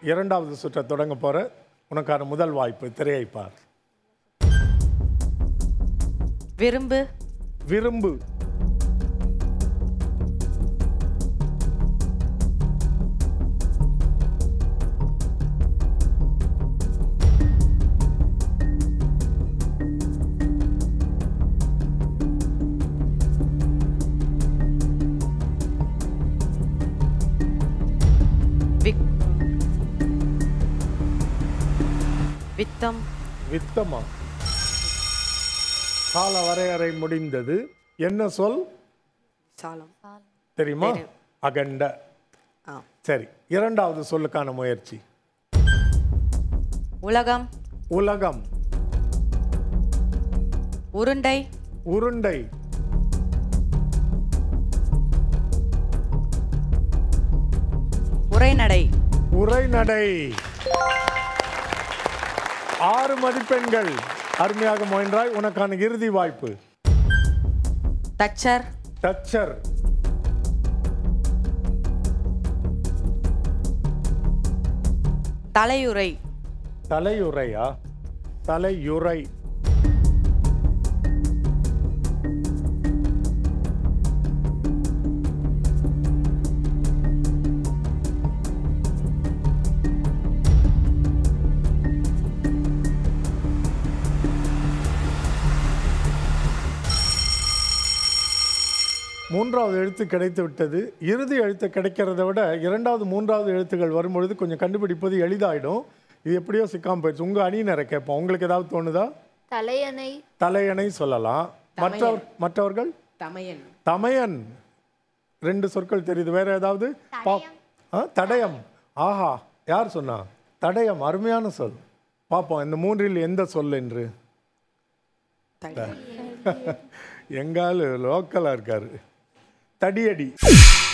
இரண்டாவது சுற்றை தொடங்க போற உனக்கான முதல் வாய்ப்பு. திரையை பார். விரும்பு. விரும்பு. வித்தம். வித்தமா? கால வரையறை முடிந்தது. என்ன சொல்? சாலம். தெரியுமா? அகண்ட. சரி, இரண்டாவது சொல்லுக்கான முயற்சி. உலகம். உலகம். உருண்டை. உருண்டை. உரைநடை. உரைநடை. 6 மதிப்பெண்கள். அருமையாக முயன்றாய். உனக்கான இறுதி வாய்ப்பு. தச்சர். தச்சர். தலையுறை. தலையுறையா? தலையுறை. மூன்றாவது எழுத்து கிடைத்து விட்டது. இறுதி எழுத்து கிடைக்கிறத விட இரண்டாவது மூன்றாவது எழுத்துக்கள் வரும்பொழுது கொஞ்சம் கண்டுபிடிப்பது எளிதாயிடும். இது எப்படியோ சிக்காம போயிடுச்சு. உங்க அணியினரை கேட்போம். உங்களுக்கு ஏதாவது தோணுதா? தலையணை. தலையணை சொல்லலாம். மற்றவர்கள்? தமையன். தமையன். 2 சொற்கள் தெரியுது. வேற ஏதாவது? தடயம். ஆஹா, யார் சொன்னா? தடயம். அருமையான சொல். பார்ப்போம் இந்த 3இல் எந்த சொல் என்று. எங்காலும் லோக்கலா இருக்காரு. தடியடி.